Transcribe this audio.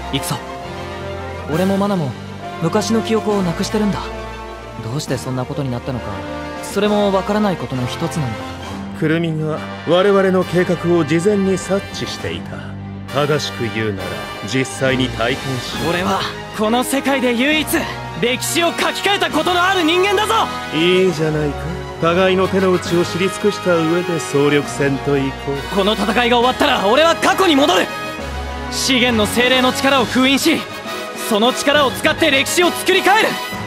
行くぞ。俺もマナも昔の記憶をなくしてるんだ。どうしてそんなことになったのか、それもわからないことの一つなんだ。 くるみが我々の計画を事前に察知していた。正しく言うなら実際に体験し、 俺はこの世界で唯一歴史を書き換えたことのある人間だぞ。 いいじゃないか。互いの手の内を知り尽くした上で総力戦といこう。 この戦いが終わったら俺は過去に戻る。資源の精霊の力を封印し、その力を使って歴史を作り変える。